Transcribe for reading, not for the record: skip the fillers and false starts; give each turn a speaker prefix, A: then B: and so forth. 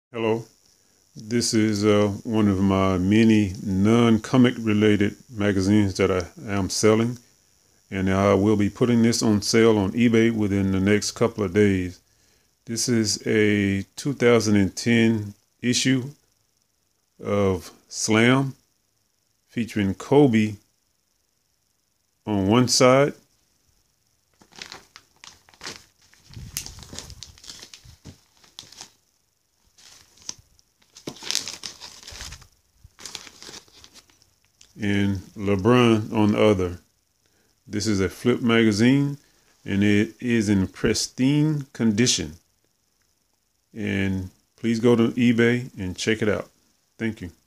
A: Hello, this is one of my many non-comic related magazines that I am selling, and I will be putting this on sale on eBay within the next couple of days. This is a 2010 issue of Slam featuring Kobe on one side and Lebron on the other. This is a flip magazine and it is in pristine condition. And please go to eBay and check it out. Thank you.